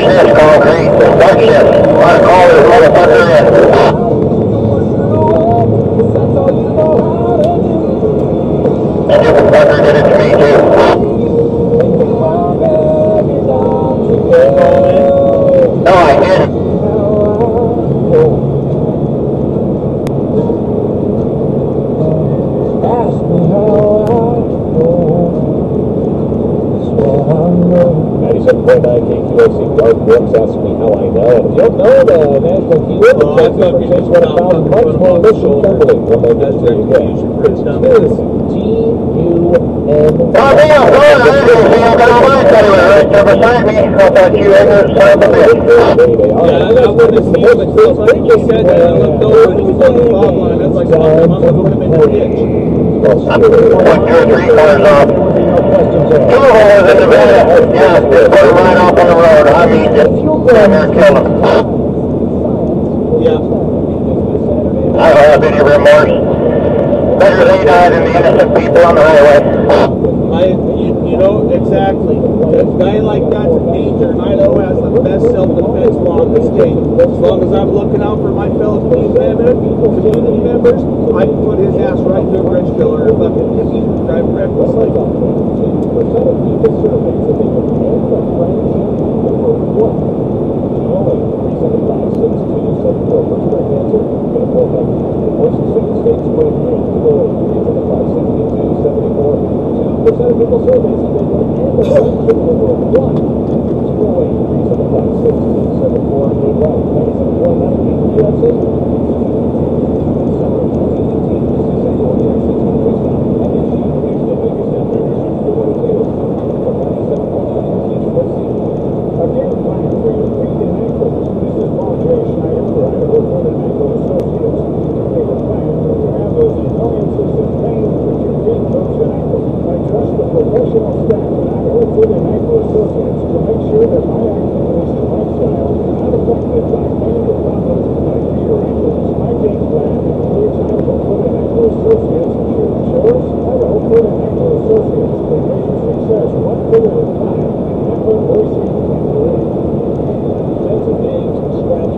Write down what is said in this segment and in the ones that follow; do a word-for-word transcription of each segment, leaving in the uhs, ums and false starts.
this concrete. Watch this. I call this motherfucker in. And this fucker did it to me too. No, I didn't. ninety-seven point nine K Q O C, Dark Brooks asking me how I know. And if you don't know, the National Keyword Oh, I thought you takes were one thousand much more mission friendly when they get to you again. It's T U N. Oh, me, I'm going. I didn't see I got all mine anyway, right there beside me. I thought you had your son of a bitch. Yeah, I wanted to see him, but I think you said that I looked over and he was on the fog line. I was like, fuck him, I'm going to put him in the ditch. I'm two or three cars off. Two of them was in the van. Yeah, just put him right off on the road. I mean, just down there and kill him. Yeah. I don't have any remorse. Better they die than the innocent people on the highway. I, you, you know, exactly. A guy like that's a danger, and I know has the best self-defense law in the state. As long as I'm looking out for my fellow community members, community members, I can put his ass right to a bridge killer if, if he's driving recklessly.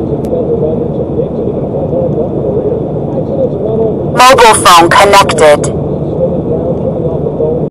Mobile phone connected.